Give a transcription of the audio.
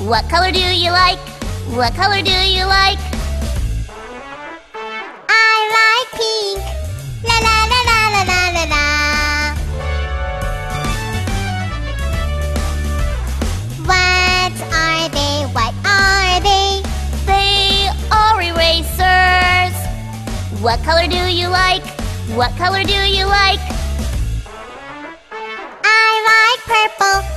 What color do you like? What color do you like? I like pink. La la la la la la la la. What are they? What are they? They are erasers. What color do you like? What color do you like? I like purple.